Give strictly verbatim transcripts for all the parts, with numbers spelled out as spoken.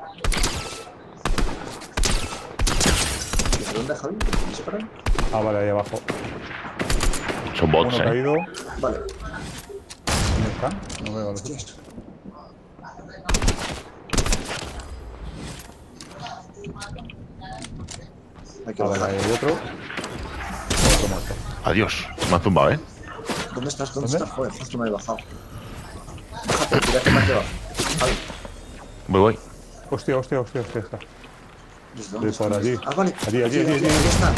¿De dónde, Javi? ¿Me separan? Ah, vale, ahí abajo. Son bots, Uno eh. caído. Vale. ¿Dónde están? No veo a los Hostias. Hay que Ah, vale, bajar. ahí hay otro. Otro muerto. Adiós. Me han zumbado, eh. ¿Dónde estás? ¿Dónde, ¿Dónde? estás? Joder, justo me he bajado. Bájate, tírate más debajo. Javi, Voy, voy. Hostia, hostia, hostia, hostia. Está. ¿desde dónde De por estás? allí. Ah, vale. Allí, allí, allí, allí. Ahí están.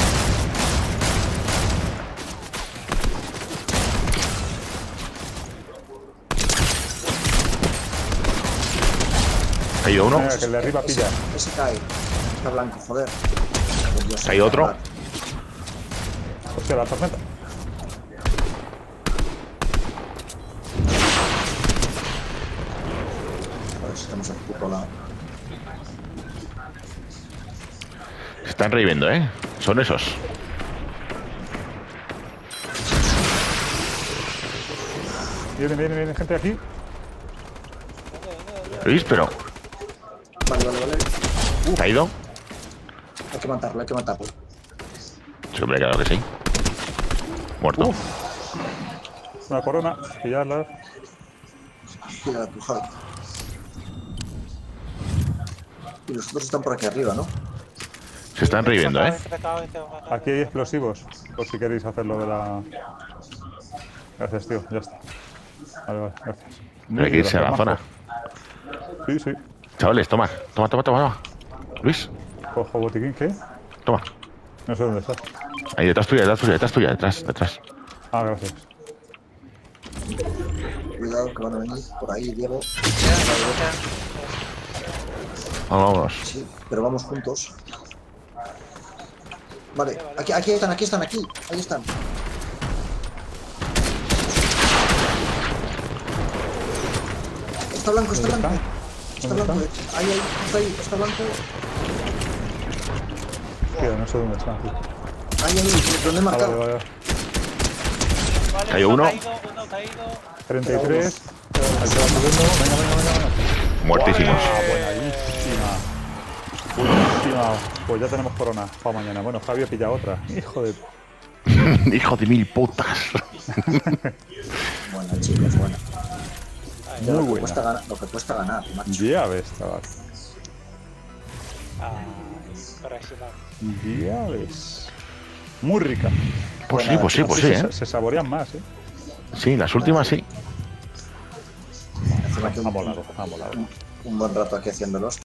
Ha ido uno. Venga, que el de arriba Ese, pilla. ese cae. Está blanco, joder. Dios, Hay otro. A Hostia, la tormenta. ver si estamos aquí por lado. Se están reviviendo, eh. Son esos. Viene, viene, viene gente aquí. Luis, pero. Vale, vale, vale. ¿Se ha ido? Hay que matarlo, hay que matarlo. Sí, hombre, claro que sí. Muerto. Uf. Una corona. Pillarla. Tira tu Javi. Y los otros están por aquí arriba, ¿no? Se están reviviendo, eh. Aquí hay explosivos. Por si queréis hacerlo de la. Gracias, tío. Ya está. Vale, vale, gracias. Pero hay que irse a la zona. Sí, sí. Chavales, toma. Toma, toma, toma, toma. Luis, Cojo botiquín, ¿qué? toma. No sé dónde está. Ahí detrás tuya, detrás tuya, detrás tuya, detrás, detrás. Ah, gracias. Cuidado que van a venir por ahí, Diego. Vamos, vámonos. Sí, pero vamos juntos. Vale, aquí, aquí están, aquí están, aquí. Ahí están. Está blanco, está ¿Dónde blanco. están? Está ¿Dónde blanco. Ahí, ahí, está ahí, está blanco. Tío, no sé dónde están. Tío. Ahí, ahí, donde he Ah, vale, marcado. vale, vale. Vale, Cayó uno. Caído, uno caído. treinta y tres. Ahí se va subiendo. Venga, venga, venga, venga. Muertísimos. Ah, buenísima. Buenísima. Pues ya tenemos corona para mañana. Bueno, Javi ha pillado otra. Hijo de. Hijo de mil putas. Buena, chicos, buena. Muy Lo que, buena. cuesta ganar, lo que cuesta ganar, macho. Ya ves, chaval. Ah, correccional. Ya ves. Muy rica. Pues sí, pues sí, pues sí, se, eh. se saborean más, ¿eh? Sí, las últimas sí. Encima que Ha un, molado, ha molado. un buen rato aquí haciéndolos.